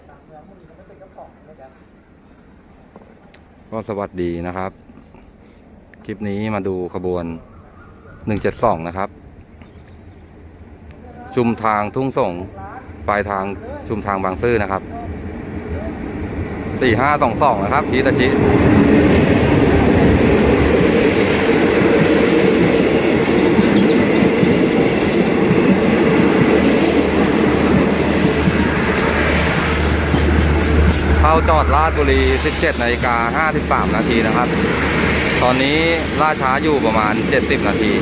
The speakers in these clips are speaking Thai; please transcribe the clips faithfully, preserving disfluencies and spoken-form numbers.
ก็สวัสดีนะครับคลิปนี้มาดูขบวนหนึ่งเจ็ดสองนะครับชุมทางทุ่งส่งปลายทางชุมทางบางซื่อนะครับสี่ห้าสองสองนะครับฮิตาชิเข้าจอดลาดบุรีสิบเจ็ดนาฬิกาห้าสิบสามนาทีนะครับตอนนี้ล่าช้าอยู่ประมาณเจ็ดสิบนาที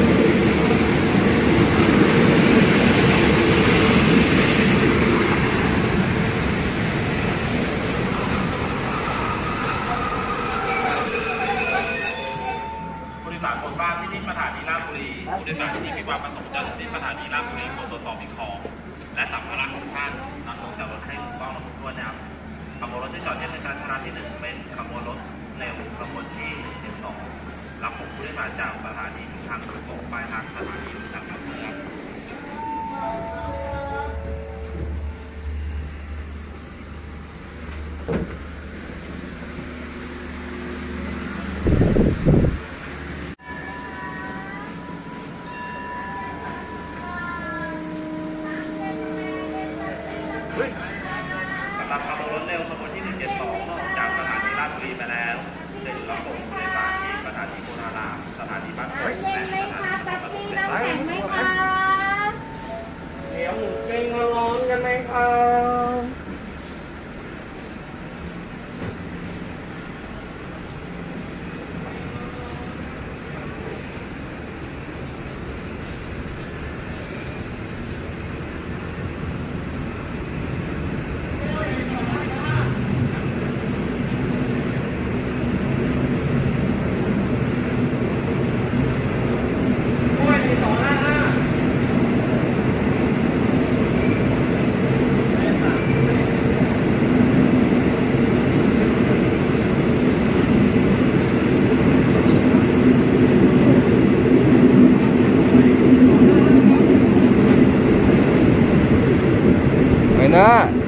ผู้โดยสารบนบ้านที่นี่สถานีลาดบุรีผู้โดยสารที่มีความประสงค์จะลงที่สถานีลาดบุรีควรตรวจสอบอีกของและสัมภาระของท่านนำลงจากรถให้ถูกต้องระบบด้วยนะครับขบวนรถที่จอดในการชนะที่หนึ่งเป็นขบวนรถเร็วขบวนที่หนึ่งเจ็ดสองรับส่งผู้โดยสารจากสถานีทางขนส่งปลายทางสถานีจากอำเภอครับสำหรับขบวนรถเร็วขบวนที่หนึ่งเจ็ดสองออกจากสถานีลาดบุรีไปแล้วจะอยู่รับส่งผู้โดยสารที่สถานีโพธารามสถานีบ้านโป่งและสถานีปทุมเสร็จแล้วเดี๋ยวหมูปิ้งร้อนกันไหมครับไปนะ